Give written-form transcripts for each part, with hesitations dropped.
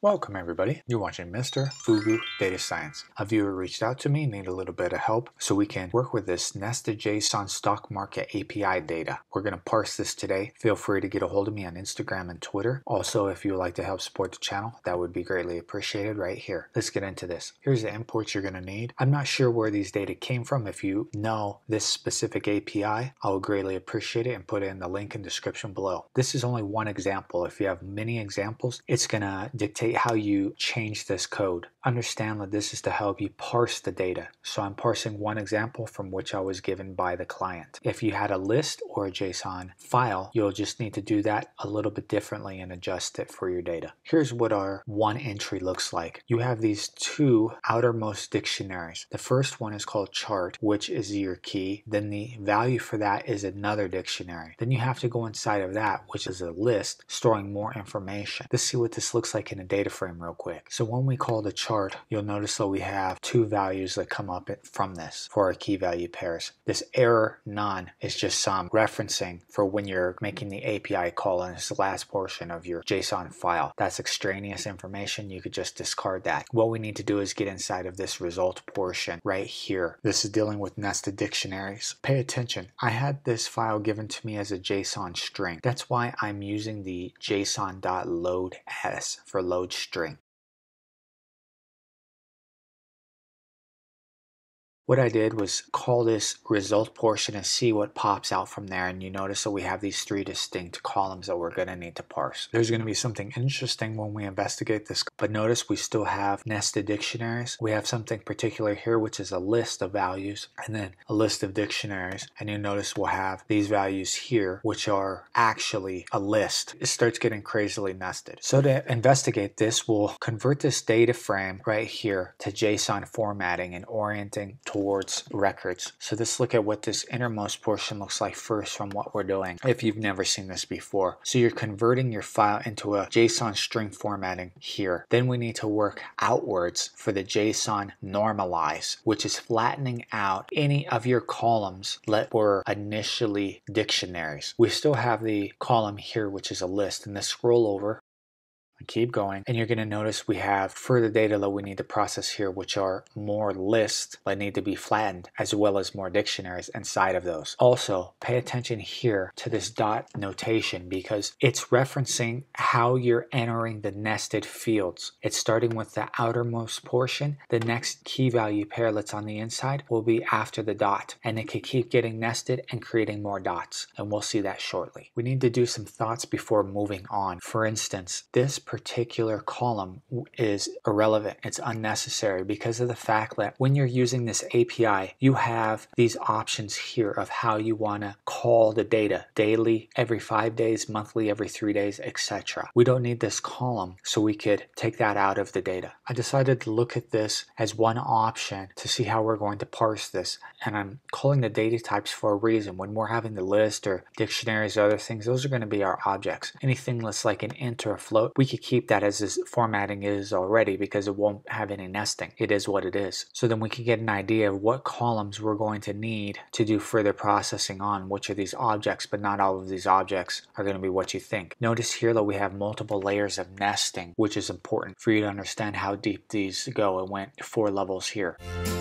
Welcome everybody. You're watching Mr. Fugu Data Science. A viewer reached out to me, need a little bit of help so we can work with this nested JSON stock market API data. We're going to parse this today. Feel free to get a hold of me on Instagram and Twitter. Also, if you would like to help support the channel, that would be greatly appreciated right here. Let's get into this. Here's the imports you're going to need. I'm not sure where these data came from. If you know this specific API, I would greatly appreciate it and put in the link in the description below. This is only one example. If you have many examples, it's going to dictate how you change this code. Understand that this is to help you parse the data. So I'm parsing one example from which I was given by the client. If you had a list or a JSON file, you'll just need to do that a little bit differently and adjust it for your data. Here's what our one entry looks like. You have these two outermost dictionaries. The first one is called chart, which is your key. Then the value for that is another dictionary. Then you have to go inside of that, which is a list storing more information. Let's see what this looks like in a data frame real quick. So when we call the chart, you'll notice that we have two values that come up from this for our key value pairs. This error none is just some referencing for when you're making the API call and it's the last portion of your JSON file. That's extraneous information. You could just discard that. What we need to do is get inside of this result portion right here. This is dealing with nested dictionaries. Pay attention. I had this file given to me as a JSON string. That's why I'm using the json.load_s for load string. What I did was call this result portion and see what pops out from there, and you notice that we have these three distinct columns that we're going to need to parse. There's going to be something interesting when we investigate this, but notice we still have nested dictionaries. We have something particular here, which is a list of values and then a list of dictionaries, and you notice we'll have these values here, which are actually a list. It starts getting crazily nested. So to investigate this, we'll convert this data frame right here to JSON formatting and orienting towards records. So let's look at what this innermost portion looks like first from what we're doing if you've never seen this before. So you're converting your file into a JSON string formatting here. Then we need to work outwards for the JSON normalize, which is flattening out any of your columns that were initially dictionaries. We still have the column here, which is a list, and let's scroll over and keep going, and you're going to notice we have further data that we need to process here, which are more lists that need to be flattened, as well as more dictionaries inside of those. Also, pay attention here to this dot notation because it's referencing how you're entering the nested fields. It's starting with the outermost portion. The next key value pair that's on the inside will be after the dot, and it can keep getting nested and creating more dots, and we'll see that shortly. We need to do some thoughts before moving on. For instance, this particular column is irrelevant. It's unnecessary because of the fact that when you're using this API, you have these options here of how you want to call the data: daily, every 5 days, monthly, every 3 days, etc. We don't need this column, so we could take that out of the data. I decided to look at this as one option to see how we're going to parse this, and I'm calling the data types for a reason. When we're having the list or dictionaries or other things, those are going to be our objects. Anything that's like an int or a float, we could keep that as this formatting is already because it won't have any nesting. It is what it is. So then we can get an idea of what columns we're going to need to do further processing on, which are these objects, but not all of these objects are going to be what you think. Notice here that we have multiple layers of nesting, which is important for you to understand how deep these go. It went 4 levels here.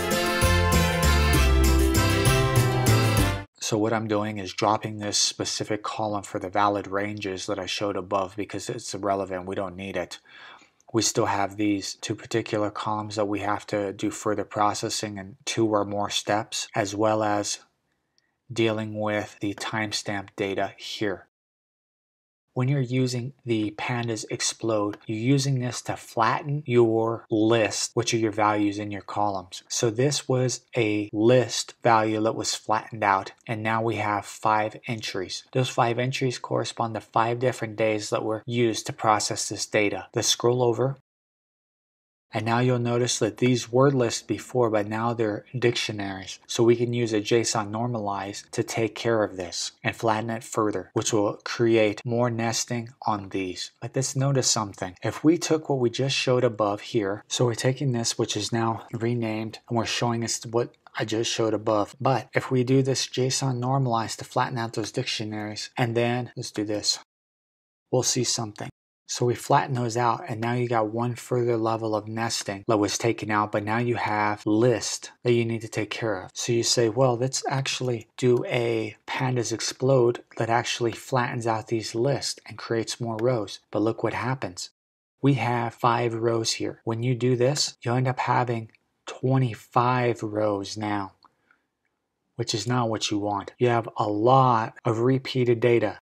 So what I'm doing is dropping this specific column for the valid ranges that I showed above because it's irrelevant. We don't need it. We still have these two particular columns that we have to do further processing and 2 or more steps, as well as dealing with the timestamp data here. When you're using the pandas explode, you're using this to flatten your list, which are your values in your columns. So this was a list value that was flattened out, and now we have 5 entries. Those 5 entries correspond to 5 different days that were used to process this data. Let's scroll over. And now you'll notice that these were lists before, but now they're dictionaries. So we can use a JSON normalize to take care of this and flatten it further, which will create more nesting on these. But let's notice something. If we took what we just showed above here, so we're taking this, which is now renamed, and we're showing us what I just showed above. But if we do this JSON normalize to flatten out those dictionaries, and then let's do this, we'll see something. So we flatten those out, and now you got one further level of nesting that was taken out, but now you have list that you need to take care of. So you say, well, let's actually do a pandas explode that actually flattens out these lists and creates more rows. But look what happens. We have 5 rows here. When you do this, you end up having 25 rows now, which is not what you want. You have a lot of repeated data.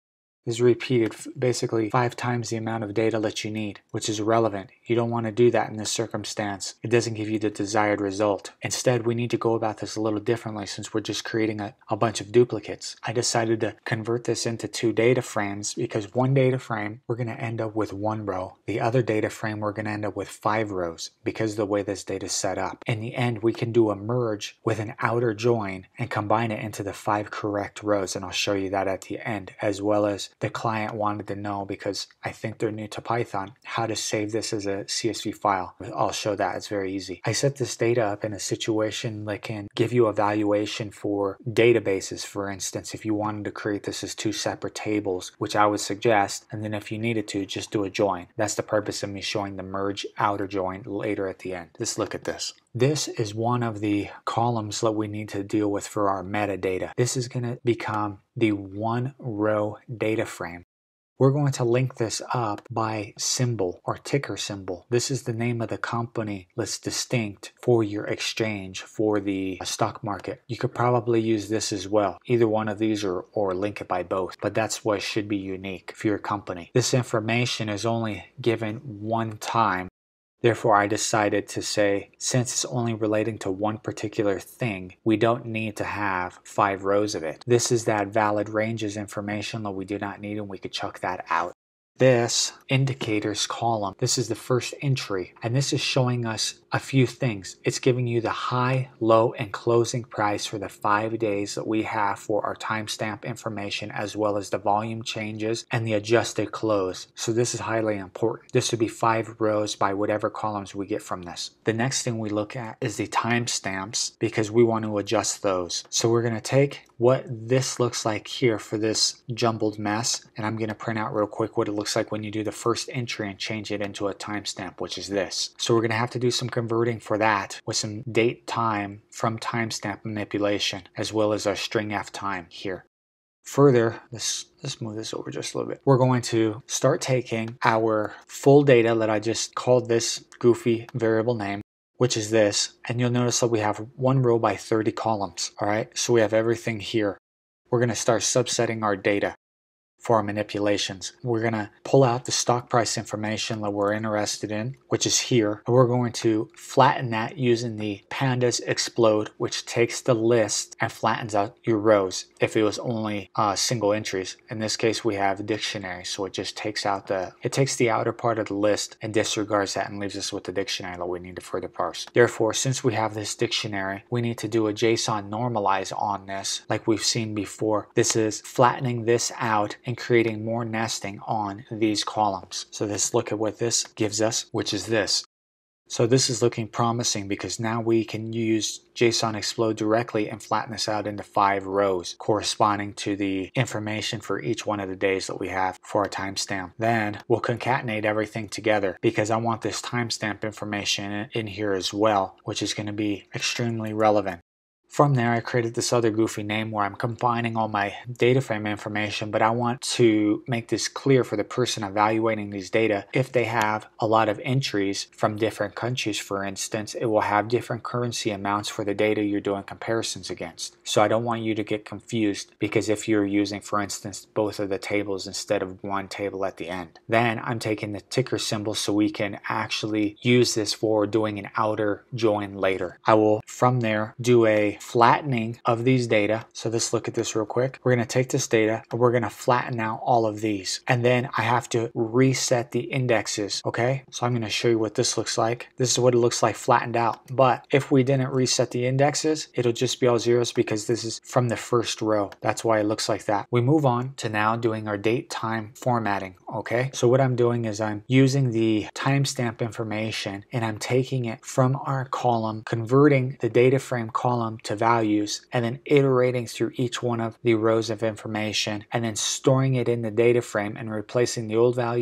Is repeated basically 5 times the amount of data that you need, which is relevant. You don't want to do that in this circumstance. It doesn't give you the desired result. Instead, we need to go about this a little differently since we're just creating a bunch of duplicates. I decided to convert this into 2 data frames because one data frame, we're going to end up with 1 row. The other data frame, we're going to end up with 5 rows because of the way this data is set up. In the end, we can do a merge with an outer join and combine it into the 5 correct rows, and I'll show you that at the end, as well as the client wanted to know, because I think they're new to Python, how to save this as a CSV file. I'll show that. It's very easy. I set this data up in a situation that can give you a valuation for databases. For instance, if you wanted to create this as 2 separate tables, which I would suggest, and then if you needed to, just do a join. That's the purpose of me showing the merge outer join later at the end. Let's look at this. This is one of the columns that we need to deal with for our metadata. This is going to become the 1 row data frame. We're going to link this up by symbol or ticker symbol. This is the name of the company that's distinct for your exchange for the stock market. You could probably use this as well, either one of these or link it by both, but that's what should be unique for your company. This information is only given one time. Therefore, I decided to say, since it's only relating to one particular thing, we don't need to have 5 rows of it. This is that valid ranges information that we do not need, and we could chuck that out. This indicators column, this is the first entry, and this is showing us a few things. It's giving you the high, low, and closing price for the 5 days that we have for our timestamp information, as well as the volume changes and the adjusted close. So this is highly important. This would be 5 rows by whatever columns we get from this. The next thing we look at is the timestamps, because we want to adjust those. So we're going to take what this looks like here for this jumbled mess, and I'm going to print out real quick what it looks like when you do the first entry and change it into a timestamp, which is this. So we're going to have to do some converting for that with some date time from timestamp manipulation, as well as our string f time here. Further, let's move this over just a little bit. We're going to start taking our full data that I just called this goofy variable name, which is this, and you'll notice that we have 1 row by 30 columns. All right, so we have everything here. We're going to start subsetting our data for our manipulations. We're going to pull out the stock price information that we're interested in, which is here, and we're going to flatten that using the pandas explode, which takes the list and flattens out your rows if it was only single entries. In this case, we have dictionary, so it just takes out the outer part of the list and disregards that and leaves us with the dictionary that we need to further parse. Therefore, since we have this dictionary, we need to do a JSON normalize on this like we've seen before. This is flattening this out and creating more nesting on these columns. So let's look at what this gives us, which is this. So this is looking promising because now we can use JSON explode directly and flatten this out into 5 rows corresponding to the information for each one of the days that we have for our timestamp. Then we'll concatenate everything together because I want this timestamp information in here as well, which is going to be extremely relevant. From there, I created this other goofy name where I'm combining all my data frame information, but I want to make this clear for the person evaluating these data. If they have a lot of entries from different countries, for instance, it will have different currency amounts for the data you're doing comparisons against. So I don't want you to get confused, because if you're using, for instance, both of the tables instead of one table at the end. Then I'm taking the ticker symbol so we can actually use this for doing an outer join later. I will, from there, do a flattening of these data. So let's look at this real quick. We're going to take this data and we're going to flatten out all of these. And then I have to reset the indexes. Okay, so I'm going to show you what this looks like. This is what it looks like flattened out. But if we didn't reset the indexes, it'll just be all zeros because this is from the first row. That's why it looks like that. We move on to now doing our date time formatting. Okay, so what I'm doing is I'm using the timestamp information and I'm taking it from our column, converting the data frame column to values, and then iterating through each one of the rows of information, and then storing it in the data frame and replacing the old values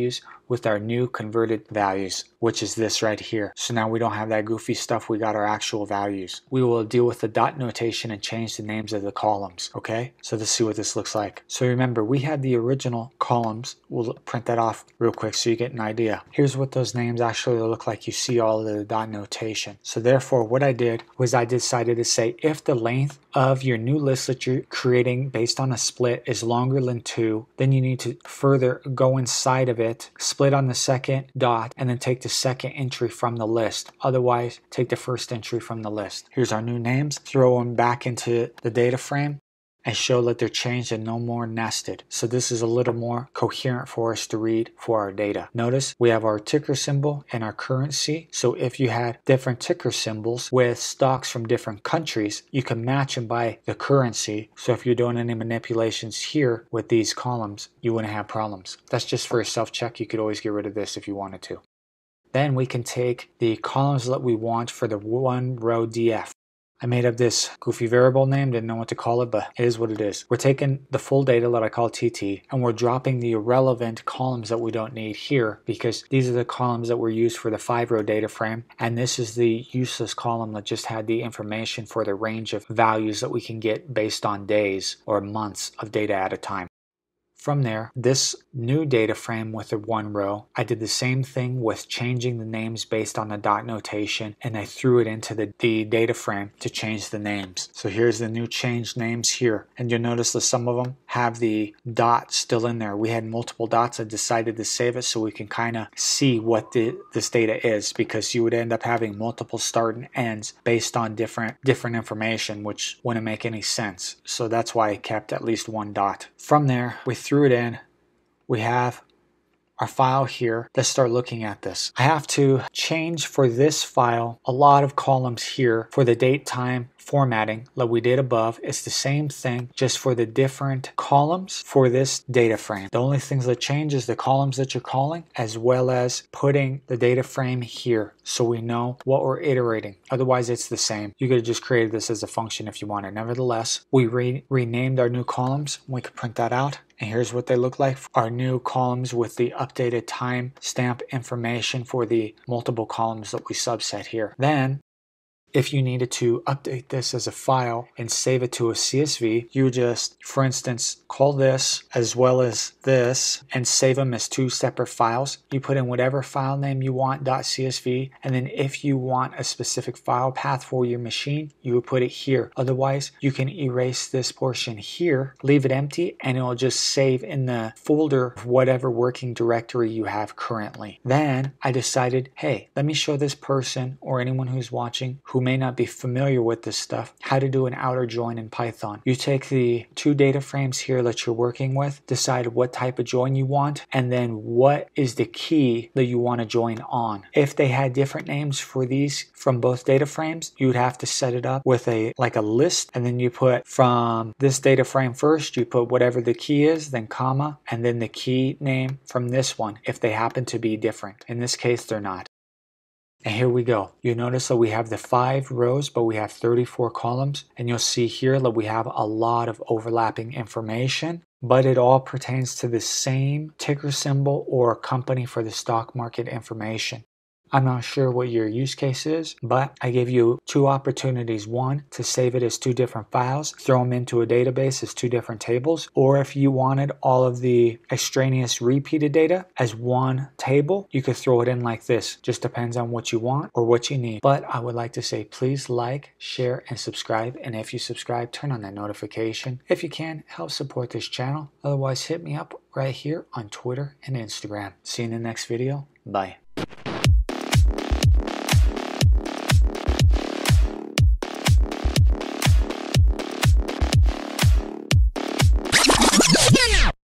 with our new converted values, which is this right here. So now we don't have that goofy stuff, we got our actual values. We will deal with the dot notation and change the names of the columns, okay? So let's see what this looks like. So remember, we had the original columns. We'll print that off real quick so you get an idea. Here's what those names actually look like. You see all of the dot notation. So therefore, what I did was I decided to say if the length of your new list that you're creating based on a split is longer than 2, then you need to further go inside of it, split on the second dot, and then take the second entry from the list. Otherwise, take the first entry from the list. Here's our new names. Throw them back into the data frame and show that they're changed and no more nested. So this is a little more coherent for us to read for our data. Notice we have our ticker symbol and our currency. So if you had different ticker symbols with stocks from different countries, you can match them by the currency. So if you're doing any manipulations here with these columns, you wouldn't have problems. That's just for a self-check. You could always get rid of this if you wanted to. Then we can take the columns that we want for the one row DF. I made up this goofy variable name, didn't know what to call it, but it is what it is. We're taking the full data that I call TT, and we're dropping the irrelevant columns that we don't need here, because these are the columns that were used for the 5-row data frame, and this is the useless column that just had the information for the range of values that we can get based on days or months of data at a time. From there, this new data frame with the 1 row, I did the same thing with changing the names based on the dot notation, and I threw it into the data frame to change the names. So here's the new changed names here, and you'll notice that some of them have the dot still in there. We had multiple dots. I decided to save it so we can kind of see what this data is, because you would end up having multiple start and ends based on different information, which wouldn't make any sense. So that's why I kept at least 1 dot. From there, we threw it in. We have our file here. Let's start looking at this. I have to change for this file a lot of columns here for the date time formatting like we did above. It's the same thing, just for the different columns for this data frame. The only things that change is the columns that you're calling, as well as putting the data frame here so we know what we're iterating. Otherwise, it's the same. You could have just created this as a function if you wanted. Nevertheless, we renamed our new columns. We could print that out. And here's what they look like. Our new columns with the updated time stamp information for the multiple columns that we subset here. Then, if you needed to update this as a file and save it to a CSV, you just, for instance, call this as well as this and save them as 2 separate files. You put in whatever file name you want, .csv, and then if you want a specific file path for your machine, you would put it here. Otherwise, you can erase this portion here, leave it empty, and it'll just save in the folder of whatever working directory you have currently. Then I decided, hey, let me show this person or anyone who's watching who may not be familiar with this stuff how to do an outer join in Python. You take the 2 data frames here that you're working with, decide what type of join you want, and then what is the key that you want to join on. If they had different names for these from both data frames, you would have to set it up with a list, and then you put from this data frame first, you put whatever the key is, then comma, and then the key name from this one if they happen to be different. In this case, they're not. And here we go. You notice that we have the 5 rows, but we have 34 columns. And you'll see here that we have a lot of overlapping information, but it all pertains to the same ticker symbol or company for the stock market information. I'm not sure what your use case is, but I gave you 2 opportunities. One, to save it as 2 different files, throw them into a database as 2 different tables, or if you wanted all of the extraneous repeated data as 1 table, you could throw it in like this. Just depends on what you want or what you need. But I would like to say, please like, share, and subscribe. And if you subscribe, turn on that notification. If you can, help support this channel. Otherwise, hit me up right here on Twitter and Instagram. See you in the next video. Bye.